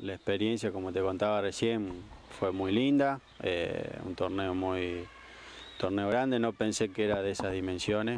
La experiencia, como te contaba recién, fue muy linda, un torneo grande, no pensé que era de esas dimensiones.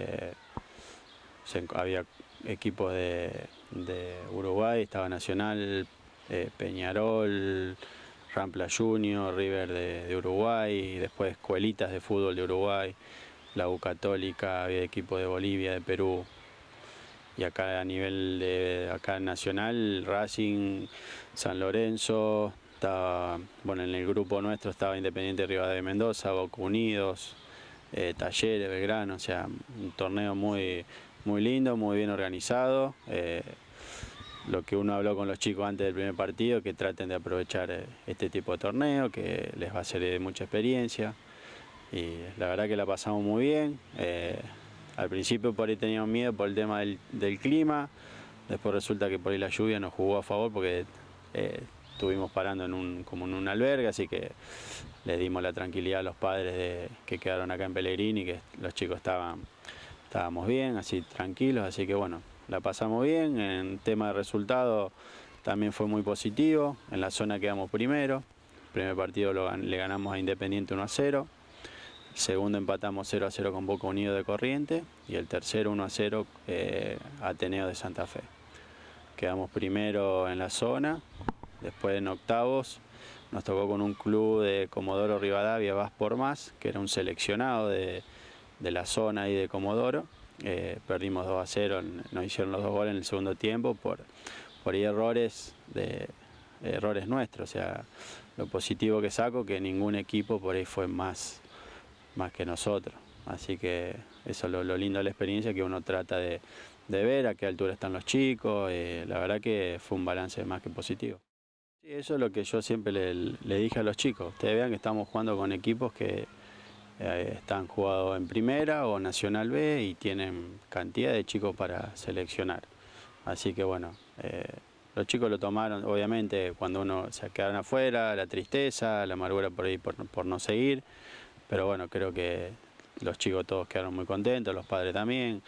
Había equipos de Uruguay, estaba Nacional, Peñarol, Rampla Junior, River de Uruguay, y después escuelitas de fútbol de Uruguay, la U Católica, había equipos de Bolivia, de Perú. Y acá a nivel de acá nacional, Racing, San Lorenzo, estaba, bueno, en el grupo nuestro estaba Independiente Rivadavia de Mendoza, Boca Unidos, Talleres, Belgrano, o sea, un torneo muy lindo, muy bien organizado. Lo que uno habló con los chicos antes del primer partido, que traten de aprovechar este tipo de torneo, que les va a ser de mucha experiencia. Y la verdad que la pasamos muy bien. Al principio por ahí teníamos miedo por el tema del clima, después resulta que por ahí la lluvia nos jugó a favor porque estuvimos parando como en un albergue, así que les dimos la tranquilidad a los padres que quedaron acá en Pellegrini, que los chicos estábamos bien, así tranquilos, así que bueno, la pasamos bien. En tema de resultado también fue muy positivo, en la zona quedamos primero, el primer partido le ganamos a Independiente 1-0. Segundo empatamos 0-0 con Boca Unido de Corrientes y el tercero 1-0 Ateneo de Santa Fe. Quedamos primero en la zona, después en octavos nos tocó con un club de Comodoro Rivadavia, Vas por Más, que era un seleccionado de la zona y de Comodoro. Perdimos 2-0, nos hicieron los 2 goles en el segundo tiempo por ahí errores nuestros. O sea, lo positivo que saco que ningún equipo por ahí fue más que nosotros, así que eso es lo lindo de la experiencia, que uno trata de ver a qué altura están los chicos. La verdad que fue un balance más que positivo. Sí, eso es lo que yo siempre le dije a los chicos: ustedes vean que estamos jugando con equipos que están jugados en primera o Nacional B y tienen cantidad de chicos para seleccionar, así que bueno, los chicos lo tomaron, obviamente cuando uno se quedaron afuera, la tristeza, la amargura por ahí por no seguir. Pero bueno, creo que los chicos todos quedaron muy contentos, los padres también.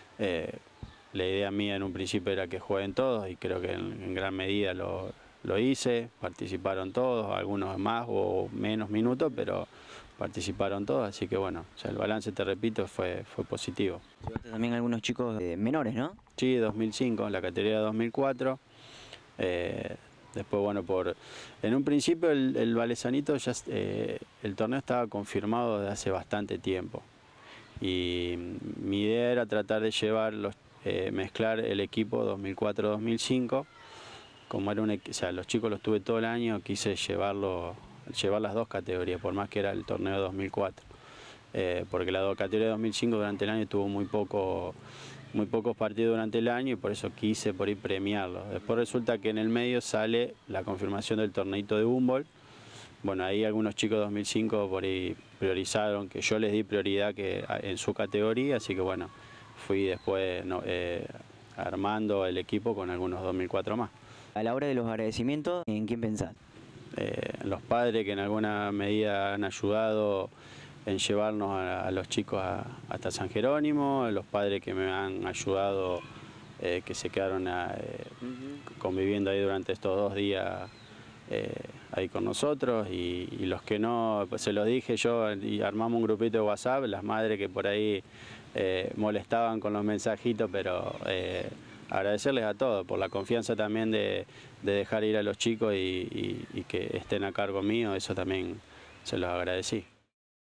La idea mía en un principio era que jueguen todos y creo que en gran medida lo hice. Participaron todos, algunos más o menos minutos, pero participaron todos, así que bueno, o sea, el balance, te repito, fue positivo. Llevaste también algunos chicos menores, ¿no? Sí, 2005, la categoría 2004. Después, bueno, en un principio el Vallesanito ya el torneo estaba confirmado desde hace bastante tiempo y mi idea era tratar de mezclar el equipo 2004-2005. Como era o sea, los chicos los tuve todo el año, quise llevar las dos categorías, por más que era el torneo 2004, porque la categoría 2005 durante el año tuvo muy pocos partidos durante el año y por eso quise por ahí premiarlos. Después resulta que en el medio sale la confirmación del torneito de Humboldt. Bueno, ahí algunos chicos de 2005 por ahí priorizaron, que yo les di prioridad en su categoría, así que bueno, fui después armando el equipo con algunos 2004 más. A la hora de los agradecimientos, ¿en quién pensás? Los padres que en alguna medida han ayudado en llevarnos a los chicos hasta San Jerónimo, los padres que me han ayudado, que se quedaron conviviendo ahí durante estos 2 días ahí con nosotros, y los que no, pues se los dije yo y armamos un grupito de WhatsApp, las madres que por ahí molestaban con los mensajitos, pero agradecerles a todos por la confianza también de dejar ir a los chicos y que estén a cargo mío, eso también se los agradecí.